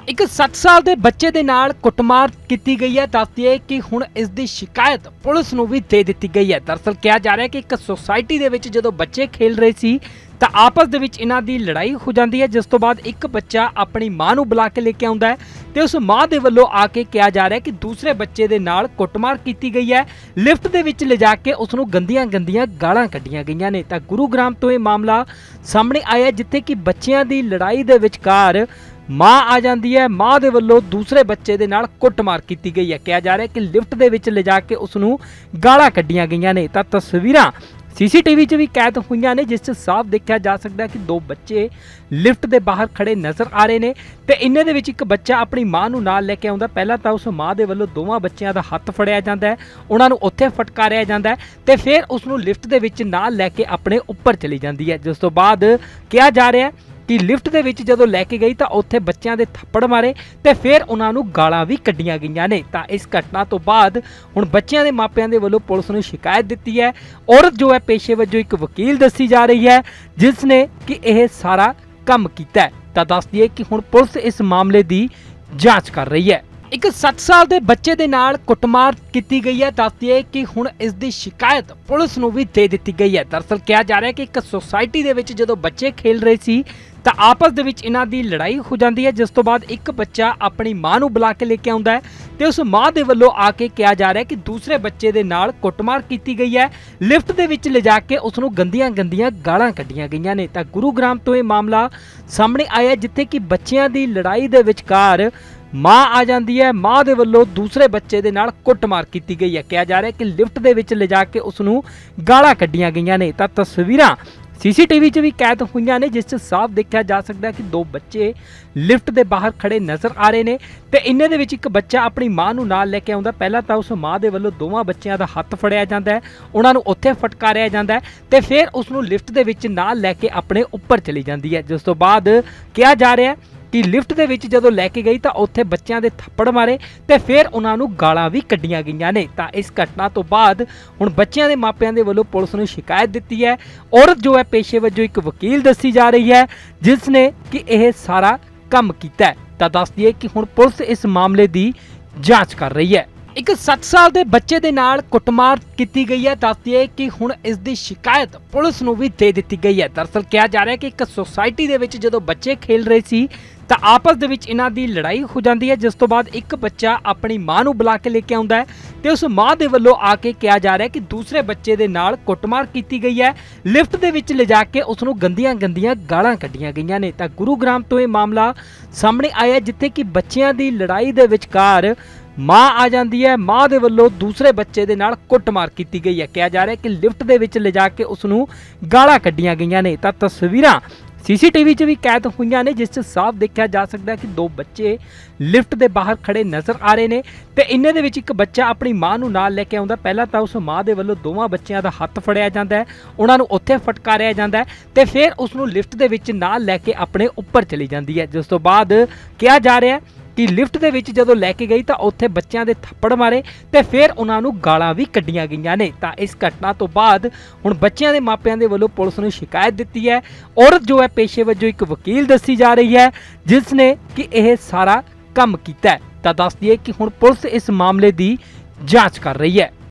एक 7 साल के बच्चे दे नाल कुटमार की गई है। दस दिए कि हुण इस दी शिकायत पुलिस नूं भी दे दी गई है। दरअसल कहा जा रहा है कि एक सोसाइटी दे विच जदों बच्चे खेल रहे सी तो आपस दे विच इन्हां दी लड़ाई हो जाती है, जिस तो बाद एक बच्चा अपनी मां नूं बुला के लेके आउंदा है तो उस मां दे वल्लों आके कहा जा रहा है कि दूसरे बच्चे दे नाल कुटमार की गई है। लिफ्ट दे विच ले जाके उसनूं गंदियां गंदियां गालां कड्डियां गईयां ने। तां गुरुग्राम तो यह मामला सामने आया जिथे कि बच्चियां दी लड़ाई दे विचकार मां आ जाती है। मां दे वल्लों दूसरे बच्चे दे नाल कुटमार की गई है। कहा जा रहा है कि लिफ्ट दे विच ले जाके उसनूं गालां कड्डियां गईयां ने। तां तस्वीरां सीसीटीवी च भी कैद हुई ने, जिस च साफ देखा जा सकता है कि दो बच्चे लिफ्ट के बाहर खड़े नज़र आ रहे हैं तो इन्हें दे विच एक बच्चा अपनी मां नूं नाल लैके आउंदा। पहला तो उस मां दे वल्लों दोवां बच्चियां दा हत्थ फड़िया जाता है, उन्होंने उत्थे फटकारिया जाता है तो फिर उसनूं लिफ्ट दे विच नाल लैके अपने उपर चली जाती है। जिस तो बाद कहा जा रहा है कि लिफ्ट दे विच जदों लैके गई तो उत्थे बच्चों के थप्पड़ मारे तो फिर उन्होंने गालां भी कड्डियां गईयां ने। तां इस घटना तो बाद हुण बच्चों के मापियां दे वल्लों पुलिस नूं शिकायत दी है। औरत जो है पेशे वजों एक वकील दसी जा रही है जिसने कि यह सारा काम कीता है। तां दस दिए कि हुण पुलिस इस मामले की जांच कर रही है। एक 7 साल के बच्चे दे नाल कुटमार की गई है। दस दिए कि हुण इस दी शिकायत पुलिस नूं भी दे दी गई है। दरअसल कहा जा रहा है कि एक सोसाइटी दे विच जदों बच्चे खेल रहे सी तो आपस दे विच इन्हां दी लड़ाई हो जाती है, जिस तो बाद एक बच्चा अपनी मां नूं बुला के लेके आउंदा है तो उस मां दे वल्लों आके कहा जा रहा है कि दूसरे बच्चे दे नाल कुटमार की गई है। लिफ्ट दे विच ले जाके उसनूं गंदियां गंदियां गालां कड्डियां गईयां ने। तां गुरुग्राम तो यह मामला सामने आया जिथे कि बच्चियां दी लड़ाई दे विचकार मां आ जाती है। मां दे वल्लों दूसरे बच्चे दे नाल कुटमार की गई है। कहा जा रहा है कि लिफ्ट दे विच ले जाके उसनूं गालां कड्डियां गईयां ने। तां तस्वीरां सीसीटीवी च भी कैद हुई ने, जिस च साफ देखा जा सकता है कि दो बच्चे लिफ्ट के बाहर खड़े नज़र आ रहे हैं तो इन्हें दे विच एक बच्चा अपनी मां नूं नाल लैके आउंदा। पहला तो उस मां दे वल्लों दोवां बच्चियां दा हत्थ फड़िया जाता है, उन्होंने उत्थे फटकारिया जाता है तो फिर उसनूं लिफ्ट दे विच नाल लैके अपने उपर चली जाती है। जिस तो बाद कहा जा रहा है कि लिफ्ट दे विच जदों लैके गई तो उत्थे बच्चों के थप्पड़ मारे तो फिर उन्होंने गालां भी कड्डियां गईयां ने। तां इस घटना तो बाद हुण बच्चों के मापियां दे वल्लों पुलिस नूं शिकायत दी है। औरत जो है पेशे वजों एक वकील दसी जा रही है जिसने कि यह सारा काम कीता है। तां दस दिए कि हुण पुलिस इस मामले की जांच कर रही है। एक 7 साल के बच्चे दे नाल कुटमार की गई है। दस दिए कि हुण इस दी शिकायत पुलिस नूं भी दे दी गई है। दरअसल कहा जा रहा है कि एक सोसाइटी दे विच जदों बच्चे खेल रहे सी तो आपस दे विच इन्हां दी लड़ाई हो जाती है, जिस तो बाद एक बच्चा अपनी मां नूं बुला के लेके आउंदा है तो उस मां दे वल्लों आके कहा जा रहा है कि दूसरे बच्चे दे नाल कुटमार की गई है। लिफ्ट दे विच ले जाके उसनूं गंदियां गंदियां गालां कड्डियां गईयां ने। तां गुरुग्राम तो यह मामला सामने आया जिथे कि बच्चियां दी लड़ाई दे विचकार मां आ जाती है। मां दे वल्लों दूसरे बच्चे दे नाल कुटमार की गई है। कहा जा रहा है कि लिफ्ट दे विच ले जाके उसनूं गालां कड्डियां गईयां ने। तां तस्वीरां सीसीटीवी च भी कैद हुई ने, जिस च साफ देखा जा सकता है कि दो बच्चे लिफ्ट के बाहर खड़े नज़र आ रहे हैं तो इन्हें दे विच एक बच्चा अपनी मां नूं नाल लैके आउंदा। पहला तो उस मां दे वल्लों दोवां बच्चियां दा हत्थ फड़िया जाता है, उन्होंने उत्थे फटकारिया जाता है तो फिर उसनूं लिफ्ट दे विच नाल लैके अपने उपर चली जाती है। जिस तो बाद कहा जा रहा है कि लिफ्ट दे विच जदों लैके गई तो उत्थे बच्चों के थप्पड़ मारे तो फिर उन्होंने गालां भी कड्डियां गईयां ने। तां इस घटना तो बाद हुण बच्चों के मापियां दे वल्लों पुलिस नूं शिकायत दी है। औरत जो है पेशे वजों एक वकील दसी जा रही है जिसने कि यह सारा काम कीता है। तां दस दिए कि हुण पुलिस इस मामले की जांच कर रही है।